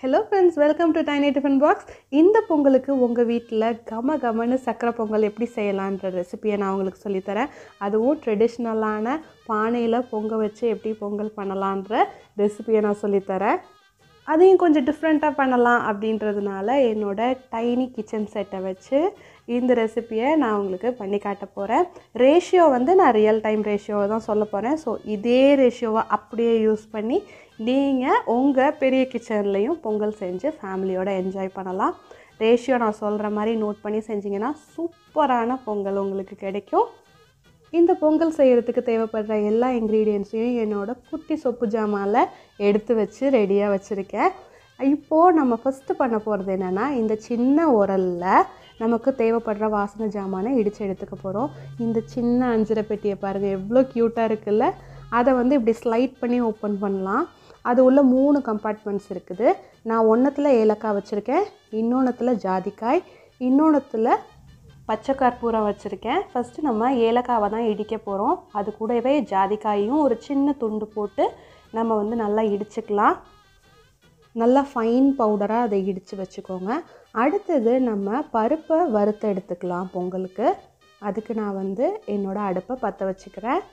Hello friends, welcome to Tiny Tiffin Box. இந்த பொங்கலுக்கு உங்கள் வீட்டில் கமகமன்னு சக்கரை பொங்கல் எப்படி செய்யலான்ற ரெசிபியை நான் உங்களுக்கு சொல்லித்தரேன். அதுவும் ட்ரெடிஷ்னலான பானையில் பொங்க வச்சு எப்படி பொங்கல் பண்ணலான்ற ரெசிபியை நான் சொல்லித்தரேன். அதையும் கொஞ்சம் டிஃப்ரெண்ட்டாக பண்ணலாம் அப்படின்றதுனால என்னோட டைனி கிச்சன் செட்டை வச்சு இந்த ரெசிபியை நான் உங்களுக்கு பண்ணி காட்ட போகிறேன். ரேஷியோ நான் ரியல் டைம் ரேஷியோவை தான் சொல்ல போகிறேன். ஸோ இதே ரேஷியோவை அப்படியே யூஸ் பண்ணி நீங்கள் உங்கள் பெரிய கிச்சன்லேயும் பொங்கல் செஞ்சு ஃபேமிலியோடு என்ஜாய் பண்ணலாம். ரேஷியோ நான் சொல்கிற மாதிரி நோட் பண்ணி செஞ்சிங்கன்னா சூப்பரான பொங்கல் உங்களுக்கு கிடைக்கும். இந்த பொங்கல் செய்கிறதுக்கு தேவைப்படுற எல்லா இன்க்ரீடியன்ஸையும் என்னோடய குட்டி சொப்பு ஜாமாவில் எடுத்து வச்சு ரெடியாக வச்சுருக்கேன். இப்போது நம்ம ஃபஸ்ட்டு பண்ண போகிறது என்னென்னா, இந்த சின்ன உரலில் நமக்கு தேவைப்படுற வாசனை ஜாமானை இடித்து எடுத்துக்க போகிறோம். இந்த சின்ன அஞ்சரை பெட்டியை பாருங்கள், எவ்வளோ க்யூட்டாக இருக்குல்ல. அதை இப்படி ஸ்லைட் பண்ணி ஓப்பன் பண்ணலாம். அது உள்ள 3 கம்பார்ட்மெண்ட்ஸ் இருக்குது. நான் ஒன்றுத்தில் ஏலக்காய் வச்சுருக்கேன், இன்னொன்றுத்தில் ஜாதிக்காய், இன்னொன்றுத்தில் பச்சை கற்பூரம் வச்சுருக்கேன். ஃபஸ்ட்டு நம்ம ஏலக்காவை தான் இடிக்க போகிறோம். அது கூடவே ஜாதிக்காயும் ஒரு சின்ன துண்டு போட்டு நம்ம நல்லா இடிச்சுக்கலாம். நல்லா ஃபைன் பவுடராக அதை இடித்து வச்சுக்கோங்க. அடுத்தது நம்ம பருப்பை வறுத்து எடுத்துக்கலாம் பொங்கலுக்கு. அதுக்கு நான் என்னோடய அடுப்பை பற்ற வச்சுக்கிறேன்.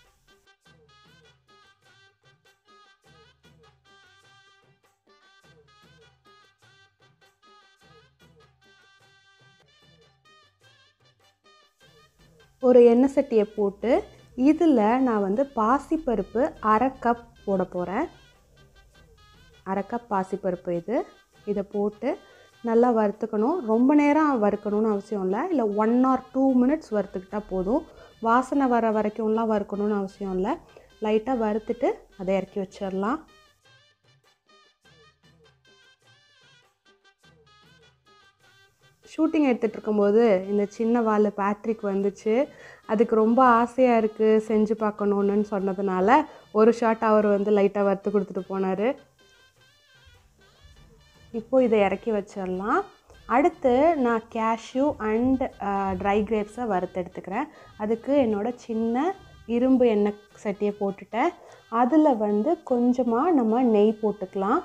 ஒரு எண்ணெய் சட்டியை போட்டு இதில் நான் பாசிப்பருப்பு 1/2 கப் போட போகிறேன். 1/2 கப் பாசிப்பருப்பு இதை போட்டு நல்லா வறுத்துக்கணும். ரொம்ப நேரம் வறுக்கணும்னு அவசியம் இல்லை 1 or 2 minutes வறுத்துக்கிட்டால் போதும். வாசனை வர வரைக்கும்லாம் வறுக்கணும்னு அவசியம் இல்லை. லைட்டாக வறுத்துட்டு அதை இறக்கி வச்சிடலாம். ஷூட்டிங் எடுத்துகிட்டு இருக்கும்போது இந்த சின்ன வால் பேட்ரிக் வந்துச்சு. அதுக்கு ரொம்ப ஆசையாக இருக்குது செஞ்சு பார்க்கணுன்னு சொன்னதுனால ஒரு ஷாட் அவர் லைட்டாக வறுத்து கொடுத்துட்டு போனார். இப்போது இதை இறக்கி வச்சிடலாம். அடுத்து நான் கேஷ்யூ அண்ட் ட்ரை கிரேப்ஸை வறுத்து எடுத்துக்கிறேன். அதுக்கு என்னோடய சின்ன இரும்பு எண்ணெய் சட்டியை போட்டுட்டேன். அதில் கொஞ்சமாக நம்ம நெய் போட்டுக்கலாம்.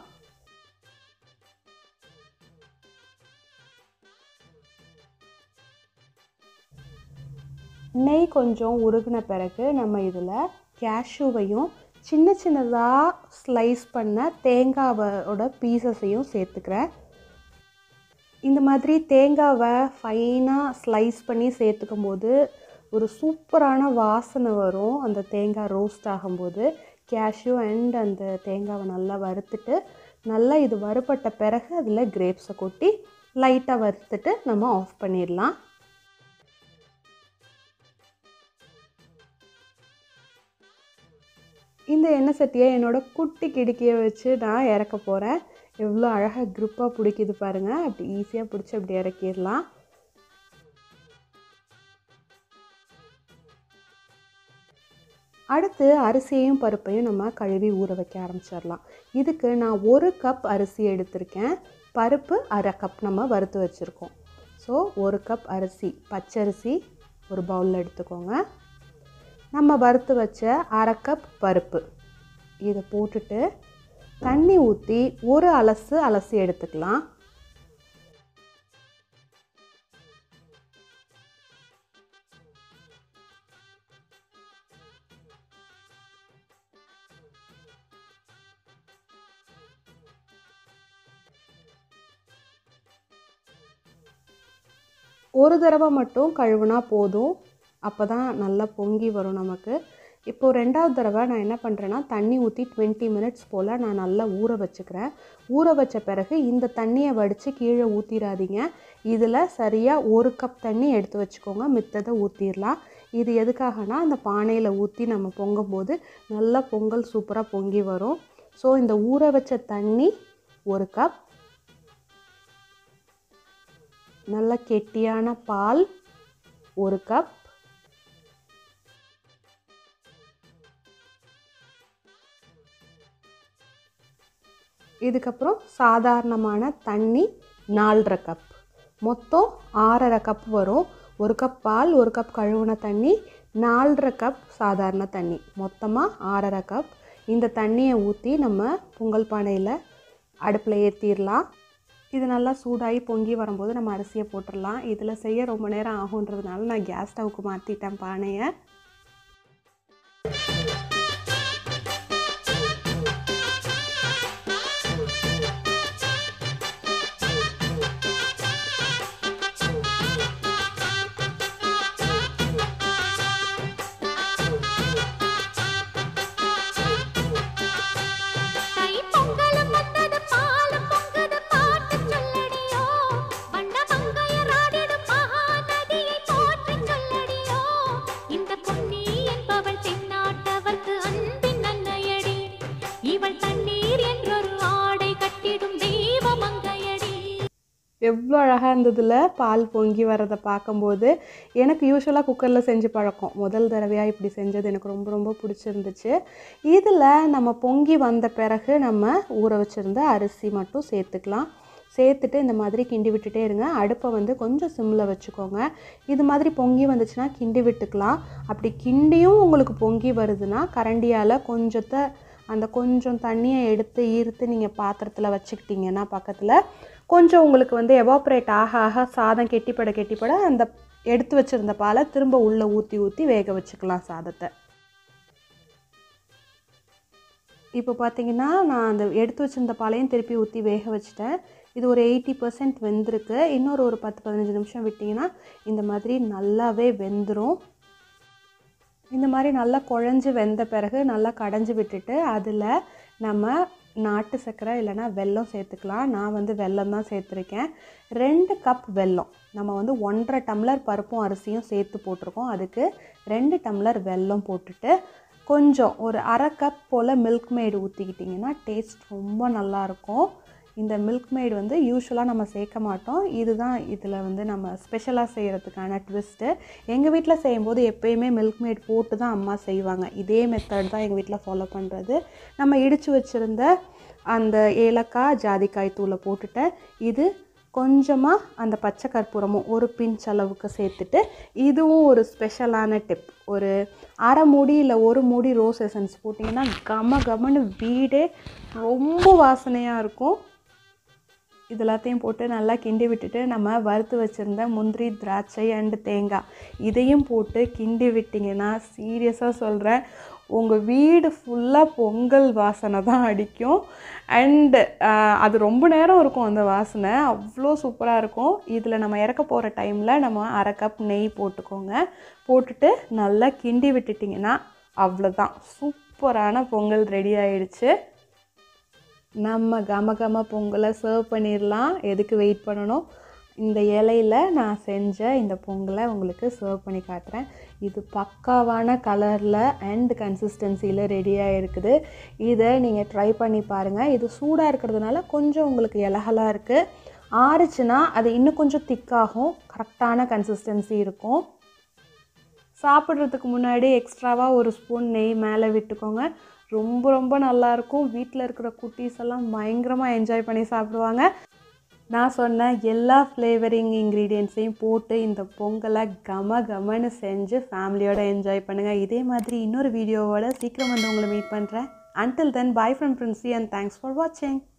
நெய் கொஞ்சம் உருகின பிறகு நம்ம இதில் கேஷ்யூவையும் சின்ன சின்னதாக ஸ்லைஸ் பண்ண தேங்காவோட பீசஸையும் சேர்த்துக்கிறேன். இந்த மாதிரி தேங்காவை ஃபைனாக ஸ்லைஸ் பண்ணி சேர்த்துக்கும் போது ஒரு சூப்பரான வாசனை வரும். அந்த தேங்காய் ரோஸ்ட் ஆகும்போது கேஷ்யூ அண்ட் அந்த தேங்காவை நல்லா வறுத்துட்டு நல்லா இது வறுபட்ட பிறகு அதில் கிரேப்ஸை கொட்டி லைட்டாக வறுத்துட்டு நம்ம ஆஃப் பண்ணிடலாம். இந்த எண்ணெய் சட்டியை என்னோடய குட்டி கிடுக்கியை வச்சு நான் இறக்க போகிறேன். எவ்வளோ அழகாக க்ரிப்பாக பிடிக்குது பாருங்கள். அப்படி ஈஸியாக பிடிச்சி அப்படி இறக்கிடலாம். அடுத்து அரிசியையும் பருப்பையும் நம்ம கழுவி ஊற வைக்க ஆரம்பிச்சிடலாம். இதுக்கு நான் 1 கப் அரிசி எடுத்திருக்கேன். பருப்பு 1/2 கப் நம்ம வறுத்து வச்சுருக்கோம். ஸோ 1 கப் அரிசி, பச்சரிசி ஒரு பவுலில் எடுத்துக்கோங்க. நம்ம வறுத்து வச்ச 1/2 கப் பருப்பு இதை போட்டுட்டு தண்ணி ஊற்றி ஒரு அலசி எடுத்துக்கலாம். ஒரு தடவை மட்டும் கழுவுனா போதும். அப்போ தான் நல்லா பொங்கி வரும் நமக்கு. இப்போது 2வது தடவை நான் என்ன பண்ணுறேன்னா, தண்ணி ஊற்றி 20 minutes போல் நான் நல்லா ஊற வச்சுக்கிறேன். ஊற வச்ச பிறகு இந்த தண்ணியை வடித்து கீழே ஊற்றிடாதீங்க. இதில் சரியாக 1 கப் தண்ணி எடுத்து வச்சுக்கோங்க, மித்ததை ஊற்றிடலாம். இது எதுக்காகனா, அந்த பானையில் ஊற்றி நம்ம பொங்கும்போது நல்லா பொங்கல் சூப்பராக பொங்கி வரும். ஸோ இந்த ஊற வச்ச தண்ணி 1 கப், நல்ல கெட்டியான பால் 1 கப், இதுக்கப்புறம் சாதாரணமான தண்ணி 4.5 கப், மொத்தம் 6.5 கப் வரும். 1 கப் பால், 1 கப் கழுவுன தண்ணி, 4.5 கப் சாதாரண தண்ணி, மொத்தமாக 6.5 கப். இந்த தண்ணியை ஊற்றி நம்ம பொங்கல் பானையில் அடுப்பில் ஏற்றிடலாம். இது நல்லா சூடாகி பொங்கி வரும்போது நம்ம அரிசியை போட்டுடலாம். இதில் செய்ய ரொம்ப நேரம் ஆகுன்றதுனால நான் கேஸ் ஸ்டவ்வுக்கு மாற்றிட்டேன் பானையை. எவ்வளோ அழகாக இருந்ததில்ல பால் பொங்கி வரதை பார்க்கும்போது. எனக்கு யூஸ்வலாக குக்கரில் செஞ்சு பழக்கம். முதல் தடவையாக இப்படி செஞ்சது எனக்கு ரொம்ப ரொம்ப பிடிச்சிருந்துச்சு. இதில் நம்ம பொங்கி வந்த பிறகு நம்ம ஊற வச்சுருந்த அரிசி மட்டும் சேர்த்துக்கலாம். சேர்த்துட்டு இந்த மாதிரி கிண்டி விட்டுட்டே இருங்க. அடுப்பை வந்து கொஞ்சம் சிம்மில் வச்சுக்கோங்க. இது மாதிரி பொங்கி வந்துச்சுன்னா கிண்டி விட்டுக்கலாம். அப்படி கிண்டியும் உங்களுக்கு பொங்கி வருதுன்னா கரண்டியால் கொஞ்சம் தண்ணியை எடுத்து ஈர்த்து நீங்கள் பாத்திரத்தில் வச்சுக்கிட்டிங்கன்னா பக்கத்தில் கொஞ்சம் உங்களுக்கு வந்து எவாப்ரேட் ஆக ஆக சாதம் கெட்டிப்பட அந்த எடுத்து வச்சுருந்த பாலை திரும்ப உள்ளே ஊற்றி வேக வச்சுக்கலாம் சாதத்தை. இப்போ பார்த்தீங்கன்னா நான் அந்த எடுத்து வச்சுருந்த பாலையும் திருப்பி ஊற்றி வேக வச்சுட்டேன். இது ஒரு 80% வெந்திருக்கு. இன்னொரு 10-15 நிமிஷம் விட்டிங்கன்னா இந்த மாதிரி நல்லாவே வெந்துடும். இந்த மாதிரி நல்லா குழஞ்சி வெந்த பிறகு நல்லா கடைஞ்சி விட்டுட்டு அதில் நம்ம நாட்டு சர்க்கரை இல்லைனா வெல்லம் சேர்த்துக்கலாம். நான் வந்து வெல்லம் தான் சேர்த்துருக்கேன். 2 கப் வெல்லம். நம்ம வந்து 1.5 டம்ளர் பருப்பும் அரிசியும் சேர்த்து போட்டிருக்கோம். அதுக்கு 2 டம்ளர் வெல்லம் போட்டுட்டு கொஞ்சம் ஒரு 1/2 கப் போல் மில்க் மேட் ஊற்றிக்கிட்டிங்கன்னா டேஸ்ட் ரொம்ப நல்லாயிருக்கும். இந்த மில்க் மேட் வந்து யூஸ்வலாக நம்ம சேர்க்க மாட்டோம். இதுதான் இதில் வந்து நம்ம ஸ்பெஷலாக செய்கிறதுக்கான ட்விஸ்ட்டு. எங்கள் வீட்டில் செய்யும்போது எப்போயுமே மில்க் மேட் போட்டு தான் அம்மா செய்வாங்க. இதே மெத்தட் தான் எங்கள் வீட்டில் ஃபாலோ பண்ணுறது. நம்ம இடித்து வச்சுருந்த அந்த ஏலக்காய் ஜாதிக்காய் தூளை போட்டுட்டு இது கொஞ்சமாக அந்த பச்சை கற்பூரமும் ஒரு பிஞ்ச் அளவுக்கு சேர்த்துட்டு இதுவும் ஒரு ஸ்பெஷலான டிப். ஒரு 1/2 மூடி இல்லை 1 மூடி ரோஸ் எசன்ஸ் போட்டிங்கன்னா கமன்னு வீடே ரொம்ப வாசனையாக இருக்கும். இது எல்லாத்தையும் போட்டு நல்லா கிண்டி விட்டுட்டு நம்ம வறுத்து வச்சுருந்த முந்திரி, திராட்சை அண்டு தேங்காய் இதையும் போட்டு கிண்டி விட்டிங்கன்னா சீரியஸாக சொல்கிறேன் உங்கள் வீடு ஃபுல்லாக பொங்கல் வாசனை தான் அடிக்கும். அண்டு அது ரொம்ப நேரம் இருக்கும் அந்த வாசனை. அவ்வளோ சூப்பராக இருக்கும். இதில் நம்ம இறக்க போகிற டைமில் நம்ம 1/2 கப் நெய் போட்டுக்கோங்க. போட்டுட்டு நல்லா கிண்டி விட்டுட்டிங்கன்னா அவ்வளோதான், சூப்பரான பொங்கல் ரெடி ஆயிடுச்சு. நம்ம கம பொங்கலை சர்வ் பண்ணிடலாம். எதுக்கு வெயிட் பண்ணணும்? இந்த இலையில் நான் செஞ்ச இந்த பொங்கலை உங்களுக்கு சர்வ் பண்ணி காட்டுறேன். இது பக்காவான கலரில் அண்ட் கன்சிஸ்டன்சியில் ரெடியாக இருக்குது. இதை நீங்கள் ட்ரை பண்ணி பாருங்கள். இது சூடாக இருக்கிறதுனால கொஞ்சம் உங்களுக்கு இலகலாக இருக்குது. ஆறுச்சுன்னா அது இன்னும் கொஞ்சம் திக்காகும். கரெக்டான கன்சிஸ்டன்சி இருக்கும். சாப்பிட்றதுக்கு முன்னாடி எக்ஸ்ட்ராவாக 1 ஸ்பூன் நெய் மேலே விட்டுக்கோங்க. ரொம்ப நல்லாயிருக்கும். வீட்டில் இருக்கிற குட்டீஸ் எல்லாம் பயங்கரமாக என்ஜாய் பண்ணி சாப்பிடுவாங்க. நான் சொன்ன எல்லா ஃப்ளேவரிங் இன்க்ரீடியன்ட்ஸையும் போட்டு இந்த பொங்கலை கமன்னு செஞ்சு ஃபேமிலியோடு என்ஜாய் பண்ணுங்கள். இதே மாதிரி இன்னொரு வீடியோவோட சீக்கிரம் வந்து உங்களை மீட் பண்ணுறேன். Until then, bye from Princey and thanks for watching.